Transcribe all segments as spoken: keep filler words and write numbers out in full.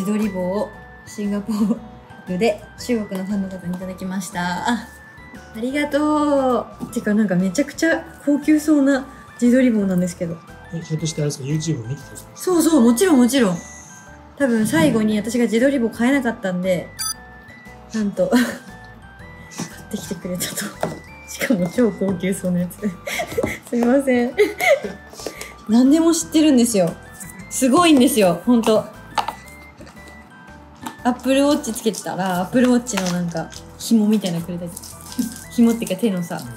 自撮り棒をシンガポールで中国のファンの方にいただきました。あ、ありがとう。てかなんかめちゃくちゃ高級そうな自撮り棒なんですけど。 え、ひょっとしてあれですか、 YouTube 見てたんですか？ そうそう、もちろんもちろん。多分最後に私が自撮り棒買えなかったんで、なんと買ってきてくれたと。しかも超高級そうなやつ。すいません。何でも知ってるんですよ。すごいんですよ、ほんと。アップルウォッチつけてたら、アップルウォッチのなんか紐みたいなのくれたり。紐っていうか手のさ。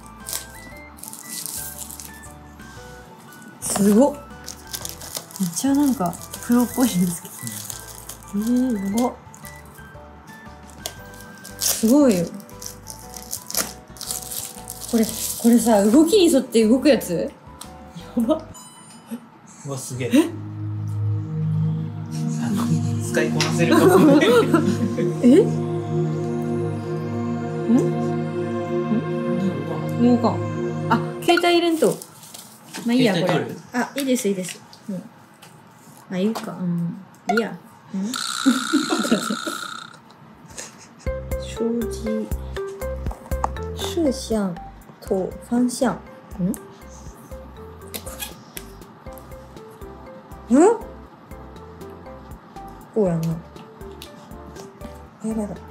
すごっ。めっちゃなんかプロっぽいんですけど。えー、やば。すごいよ。これ、これさ、動きに沿って動くやつやば。 うわ、すげえ。あの、使いこなせるかもね。 え？ん？ん？もうか。あ、携帯入れんと。まあいいや、これ。あ、いいです、いいです。うん。あ、いいか。うん。いいや。うん？手机、摄像と方向。ん？ん？こうやな。やばいやばい。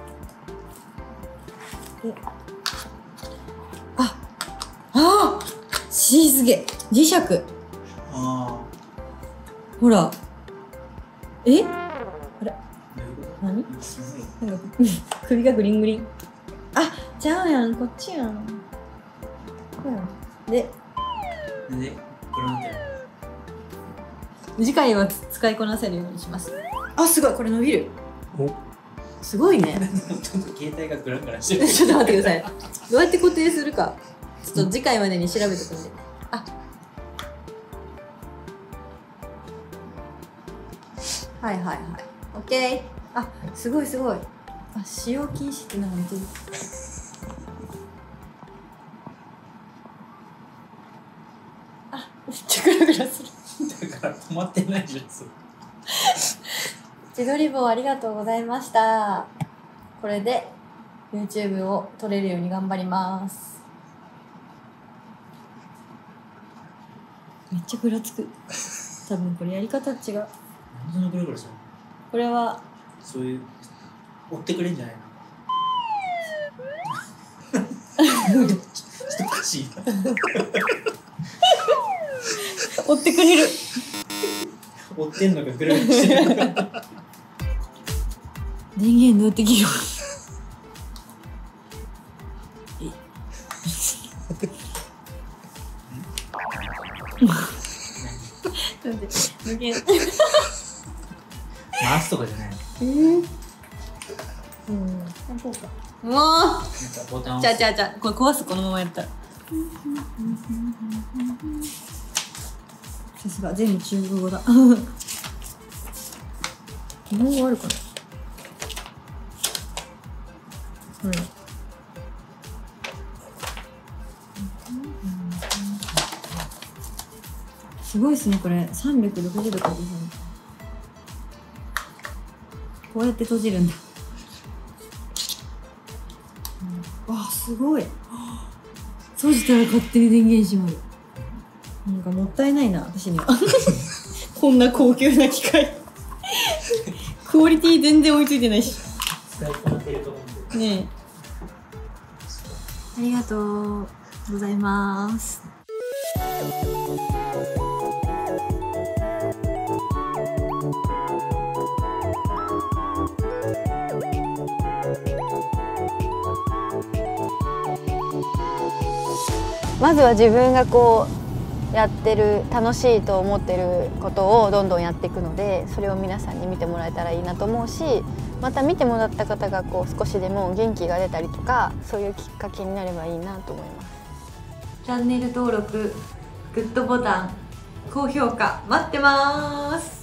で、あ、ああ、しーすげ。磁石。 ああ。 ほら。え？あれ？何？なんか首がグリングリン。あ、ちゃうやん、こっちやん。こうやん。で、 で、これなんて。 次回は使いこなせるようにします。あ、すごい、これ伸びる。 お、 すごいね。 ちょっと携帯がグラグラしてる。 ちょっと待ってください。どうやって固定するか、ちょっと次回までに調べてくんで。あ、はいはいはい。オッケー。あ、すごいすごい。あ、使用禁止ってなんかめっちゃいい。あ、めっちゃグラグラする。 だから止まってないじゃん。 自撮り棒ありがとうございました。これで YouTube を撮れるように頑張ります。めっちゃぐらつく。多分これやり方違う。 なんでそんなグラグラするの？ これはそういう追ってくれんじゃないの？ちょっとおかしい。 追ってくれる。 追ってんのがグラグラしてる。 電源どうやって切る？なんで無限。 回すとかじゃないの？ えー、うん、こうか。もう。 なんかボタンをじゃあじゃあじゃあこれ壊す、このままやったら。さすが全部中国語だ。日本語あるかな。うん。すごいですね、これさんびゃくろくじゅうどか。こうやって閉じるんだ。うん、わあ、すごい。閉じたら勝手に電源閉まる。なんかもったいないな、私には。こんな高級な機械。クオリティ全然追いついてないし。 使いこなせると思うんで。 ねえ。ありがとうございます。まずは自分がこうやってる楽しいと思ってることをどんどんやっていくので、それを皆さんに見てもらえたらいいなと思うし、また見てもらった方がこう少しでも元気が出たりとか、そういうきっかけになればいいなと思います。チャンネル登録、グッドボタン、高評価待ってます。